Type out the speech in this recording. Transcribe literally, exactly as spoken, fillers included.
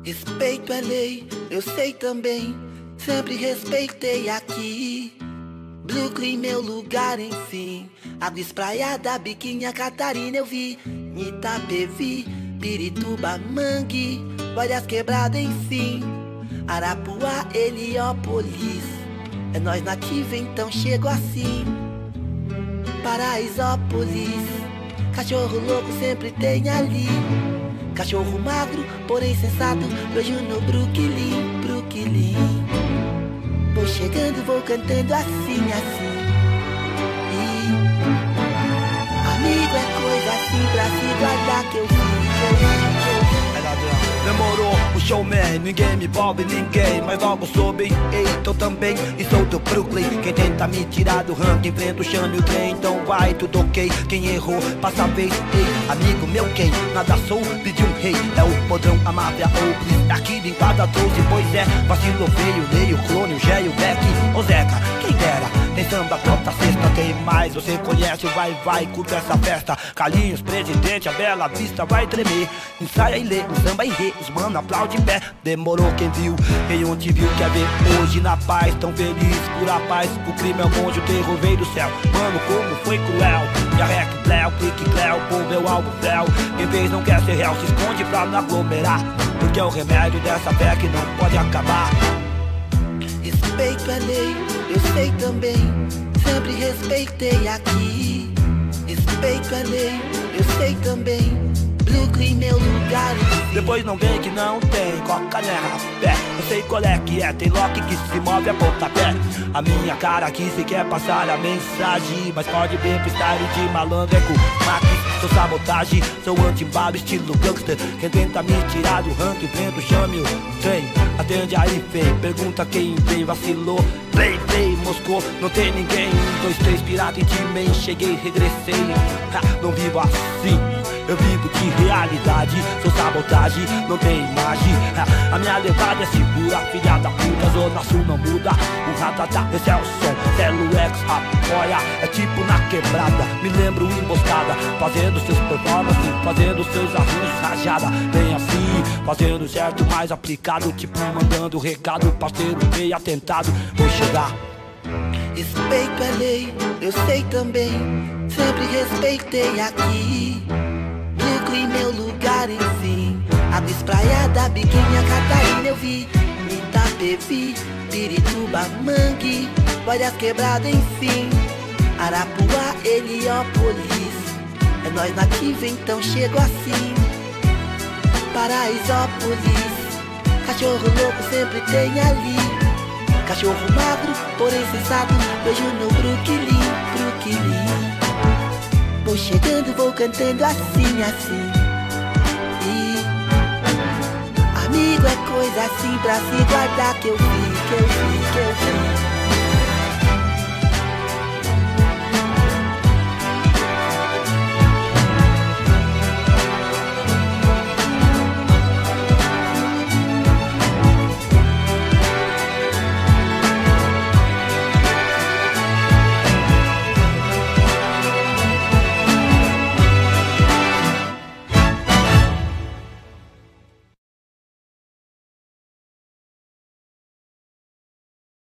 Respeito é lei, eu sei também. Sempre respeitei aqui. Brooklyn, meu lugar, enfim. Água espraiada, Biquinha, Catarina, eu vi. Itapevi, Pirituba, Mangue, várias quebradas, enfim. Arapuá, Heliópolis. É nós nativo, então chego assim. Paraisópolis, cachorro louco sempre tem ali. Cachorro magro, porém sensato, vejo no Brooklyn, Brooklyn. Vou chegando, vou cantando assim, assim. E amigo é coisa assim pra se guardar que eu fiz, que eu fiz, que eu fiz. Demorou, o showman, ninguém me envolve, ninguém. Mas logo soube, ei, tô também. E sou do Brooklyn, quem tenta me tirar do ranking, enfrenta o chame o trem. Então vai, tudo ok, quem errou, passa a vez. Ei, amigo meu, quem nada sou, pediu um rei. É o podrão, a máfia, ou aqui de quadra trouxe. Pois é, vacilo feio, leio, clone, o Gé e o Beck. Ô Zeca, quem dera, tem samba toda sexta, tem mais. Você conhece, vai, vai, curta essa festa. Carlinhos, presidente, a Bela Vista vai tremer. Ensaia e lê, o samba e rei. Os mano aplaude em pé, demorou quem viu. Quem onde viu quer ver hoje na paz. Tão feliz por a paz, o crime é um monge, o terror veio do céu. Mano, como foi cruel. E a rec, Cléo, clique, Cléo, o povo é o alvo fel. Quem fez não quer ser real, se esconde pra não aglomerar. Porque é o remédio dessa fé que não pode acabar. Respeito é lei, eu sei também. Sempre respeitei aqui. Respeito é lei, eu sei também. Brooklyn, meu lugar. Depois não vem que não tem coca né rapé. Eu sei qual é que é, tem Loki que se move a pontapé. A minha cara aqui se quer passar a mensagem, mas pode ver freestyle de malandro é com Max. Sou sabotagem, sou anti-balo, estilo gangster. Quem tenta me tirar do ranking, vendo, chame o trem. Atende aí, feio, pergunta quem veio, vacilou. Play, play, Moscou, não tem ninguém. Um, dois, três, pirata em time, cheguei, regressei. Ha, não vivo assim, eu vivo de realidade. Sou sabotagem, não tem imagem. A minha levada é segura, filha da puta. Zona Sul não muda, o ratatá, esse é o som. Telo X apoia, é tipo na quebrada. Me lembro emboscada, fazendo seus performances, fazendo seus arranjos rajada. Bem assim, fazendo certo, mais aplicado. Tipo mandando recado, parceiro meio atentado. Vou chegar. Respeito é lei, eu sei também. Sempre respeitei aqui. Brooklyn, meu lugar, enfim. Água espraiada, Biquinha, Catarina, eu vi. Itapevi, Pirituba, Mangue, várias quebradas, enfim. Arapuá, Heliópolis. É nós nativo, então chego assim. Paraisópolis, cachorro louco sempre tem ali. Cachorro magro, porém sensato, vejo no Brooklyn, Brooklyn. Vou chegando, vou cantando assim, assim. E amigo é coisa assim pra se guardar que eu vi, que eu vi, que eu vi.